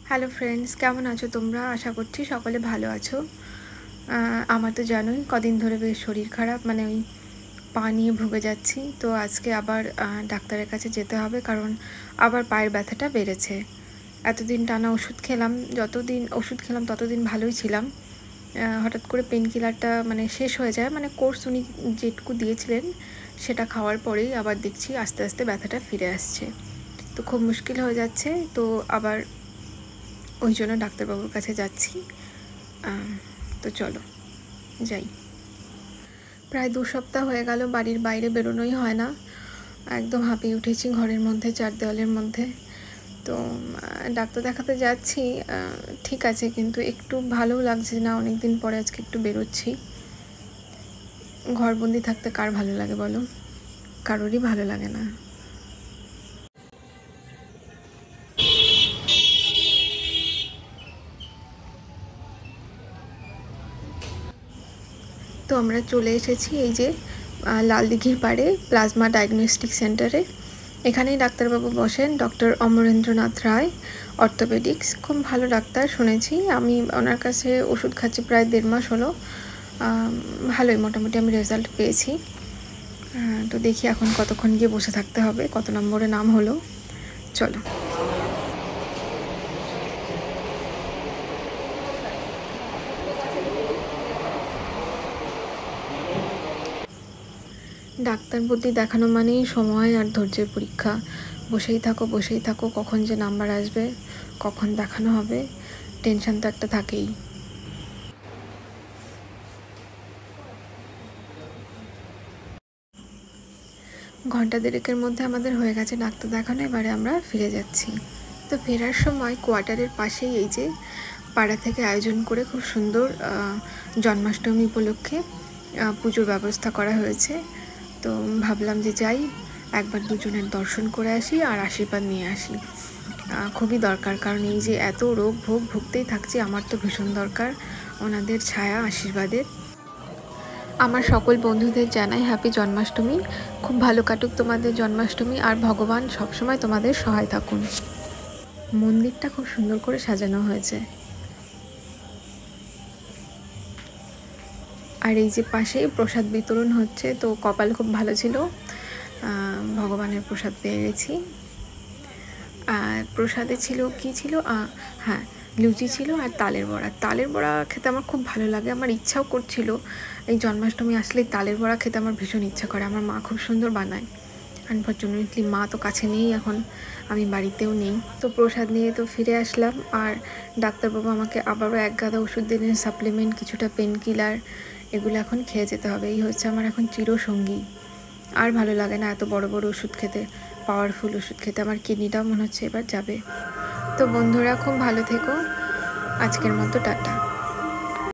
Hello friends, কেমন আছো তোমরা? আশা করছি সকলে ভালো আছো। আমার তো জানোই কদিন ধরে বেশ শরীর খারাপ, মানে ওই পা নিয়ে ভুগে যাচ্ছি। তো আজকে আবার ডাক্তারের কাছে যেতে হবে, কারণ আবার পায়ের ব্যথাটা বেড়েছে। এতদিন টানা ওষুধ খেলাম, যতদিন ওষুধ খেলাম ততদিন ভালোই ছিলাম। হঠাৎ করে পেন কিলারটা মানে শেষ হয়ে যায়, মানে কোর্স উনি যেটুকু দিয়েছিলেন সেটা খাওয়ার পরেই আবার দেখছি আস্তে আস্তে ব্যথাটা ফিরে আসছে। তো খুব মুশকিল হয়ে যাচ্ছে। তো আবার ওই জন্য ডাক্তারবাবুর কাছে যাচ্ছি। তো চলো যাই। প্রায় 2 সপ্তাহ হয়ে গেল বাড়ির বাইরে বেরোনোই হয় না, একদম হাঁপিয়ে উঠেছি ঘরের মধ্যে, 4 দেওয়ালের মধ্যে। তো ডাক্তার দেখাতে যাচ্ছি, ঠিক আছে, কিন্তু একটু ভালোও লাগছে না। অনেক দিন পরে আজকে একটু বেরোচ্ছি। ঘরবন্দি থাকতে কার ভালো লাগে বলো? কারোরই ভালো লাগে না। তো আমরা চলে এসেছি এই যে লালদিঘির পাড়ে প্লাজমা ডায়াগনস্টিক সেন্টারে। এখানেই ডাক্তারবাবু বসেন, ডক্টর অমরেন্দ্রনাথ রায়, অর্থোপেডিক্স। খুব ভালো ডাক্তার শুনেছি। আমি ওনার কাছে ওষুধ খাচ্ছি প্রায় 1.5 মাস হলো। ভালোই মোটামুটি আমি রেজাল্ট পেয়েছি। তো দেখি এখন কতক্ষণ গিয়ে বসে থাকতে হবে, কত নম্বরে নাম হলো। চলো। ডাক্তার বুদ্ধি দেখানো মানেই সময় আর ধৈর্যের পরীক্ষা। বসেই থাকো, কখন যে নাম্বার আসবে, কখন দেখানো হবে, টেনশন তো একটা থাকেই। ঘন্টা দেড়েকের মধ্যে আমাদের হয়ে গেছে ডাক্তার দেখানো। এবারে আমরা ফিরে যাচ্ছি। তো ফেরার সময় কোয়ার্টারের পাশেই এই যে পাড়া থেকে আয়োজন করে খুব সুন্দর জন্মাষ্টমী উপলক্ষে পুজোর ব্যবস্থা করা হয়েছে। তো ভাবলাম যে যাই, একবার দুজনের দর্শন করে আসি আর আশীর্বাদ নিয়ে আসি। খুবই দরকার, কারণ এই যে এত রোগ ভোগ ভুগতেই থাকছি, আমার তো ভীষণ দরকার ওনাদের ছায়া আশীর্বাদের। আমার সকল বন্ধুদের জানাই হ্যাপি জন্মাষ্টমী। খুব ভালো কাটুক তোমাদের জন্মাষ্টমী, আর ভগবান সবসময় তোমাদের সহায় থাকুন। মন্দিরটা খুব সুন্দর করে সাজানো হয়েছে। আর এই যে পাশেই প্রসাদ বিতরণ হচ্ছে। তো কপাল খুব ভালো ছিল, ভগবানের প্রসাদ পেয়ে গেছি। আর প্রসাদে ছিল কি ছিল, হ্যাঁ, লুচি ছিল আর তালের বড়া। তালের বড়া খেতে আমার খুব ভালো লাগে। আমার ইচ্ছাও করছিল এই জন্মাষ্টমী আসলেই তালের বড়া খেতে, আমার ভীষণ ইচ্ছা করে। আমার মা খুব সুন্দর বানায়। আনফর্চুনেটলি মা তো কাছে নেই এখন, আমি বাড়িতেও নেই। তো প্রসাদ নিয়ে তো ফিরে আসলাম। আর ডাক্তারবাবু আমাকে আবারও 1 গাদা ওষুধ দিলেন, সাপ্লিমেন্ট, কিছুটা পেন কিলার। এগুলো এখন খেয়ে যেতে হবে। এই হচ্ছে আমার এখন চিরসঙ্গী। আর ভালো লাগে না এত বড় বড় ওষুধ খেতে, পাওয়ারফুল ওষুধ খেতে। আমার কিডনিটাও মনে হচ্ছে এবার যাবে। তো বন্ধুরা খুব ভালো থেকো। আজকের মতো টাটা।